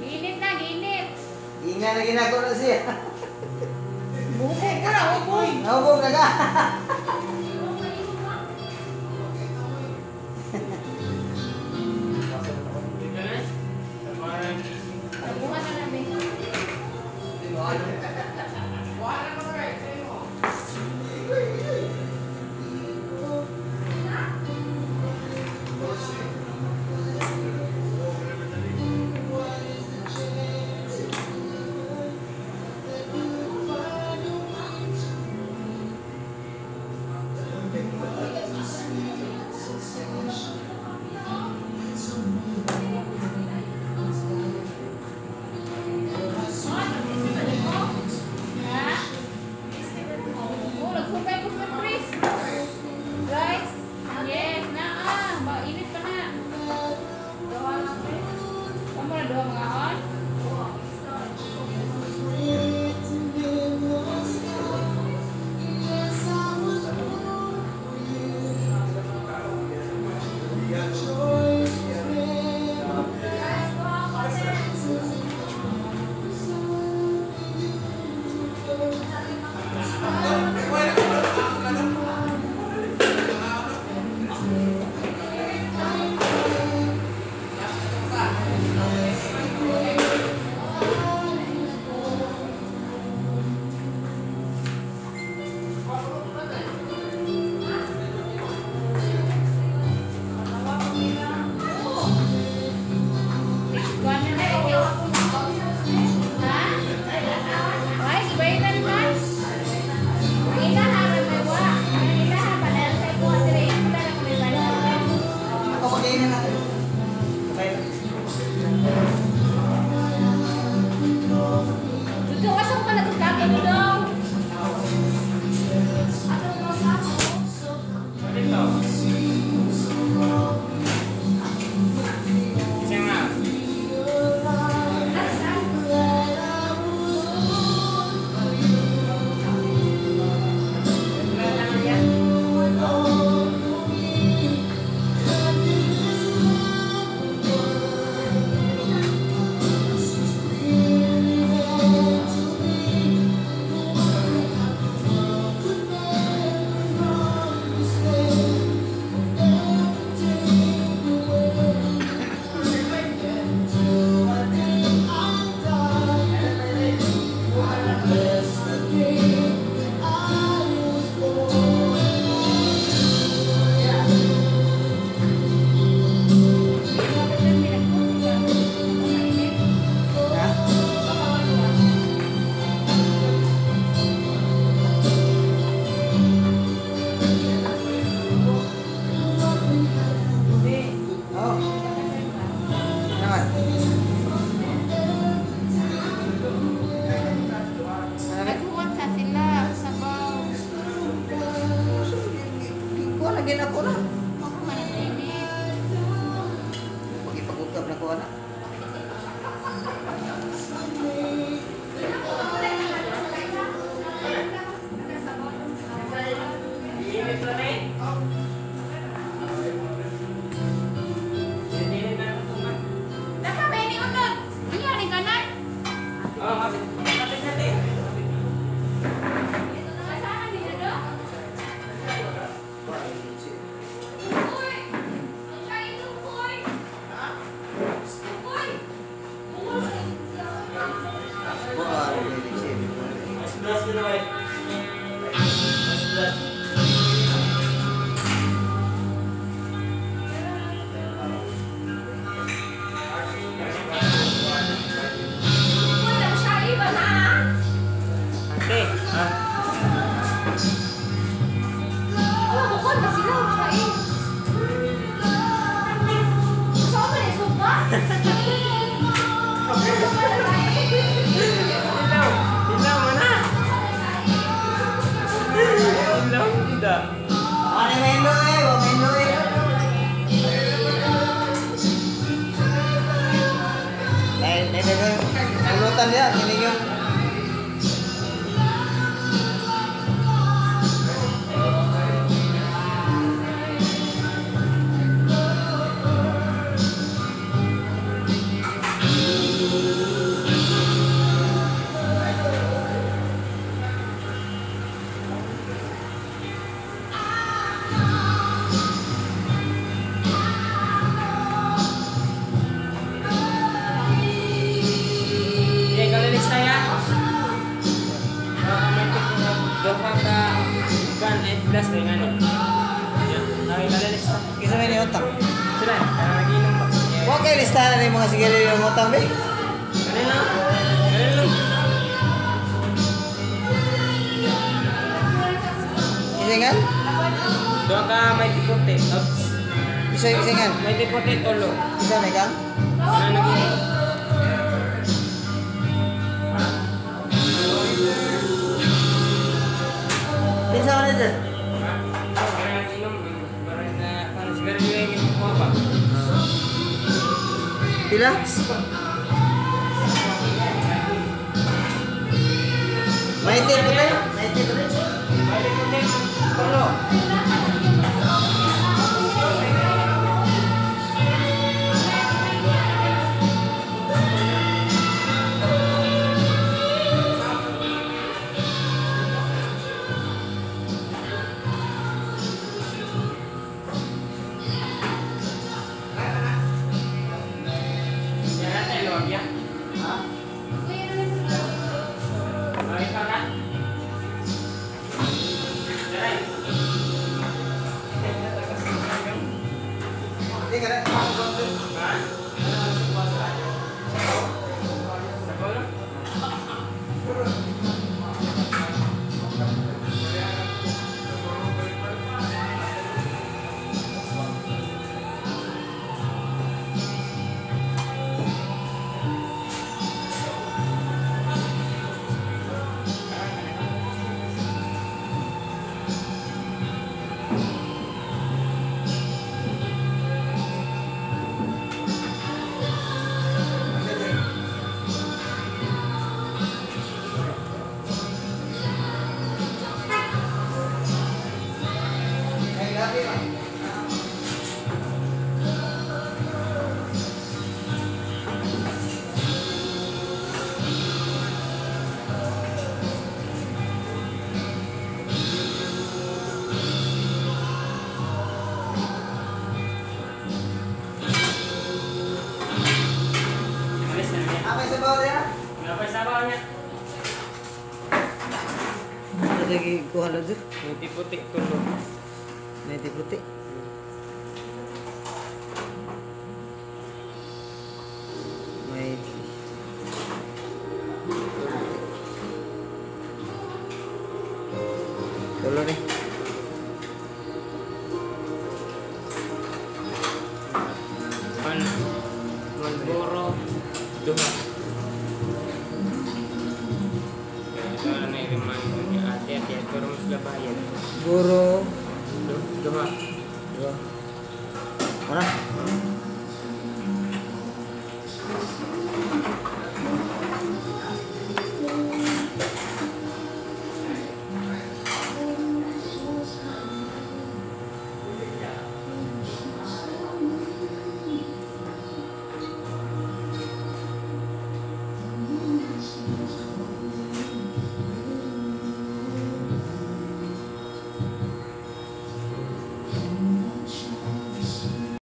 Ginit na, ginit. Ingat na ginagawa na siya. Bubog ko na, bubog. Nahubog na ka. Tabungan na namin. Lagi na ko na. Pag-ipag-ugab na ko na. Ya, ini yung lista nga ni. Yan, nakita na lista. Kisa may niutang. Sila, parang nag-inom pa. Huwag kayo listahan na yung mga sigarilyo yung utang, be. Ganun lang. Ganun lang. Isingan? Doon ka may tipote. Isingan? May tipote tolo. Isa may kang? Ano nag-inom? Pinsa ka na dyan? Parang nag-inom. Parang sigarilyo yung inom ko pa. Pila? May tip ko tayo? May tip ko tayo? May tipote tolo. Yan natin, luwag yan. Ha? Ay, para. Daray. Hindi ka na. Ha? Sa polo? May gabi ba? Alis na niya. May sabaw na yan? Napay sabaw niya. Ano lagi kuha na dyan? May tipote tolo. May tip puti. May tulo nih. Malboro duha. Ito na may reminder ni ate at yan pero mas labayan. Guru. Duha. Dua. Mana?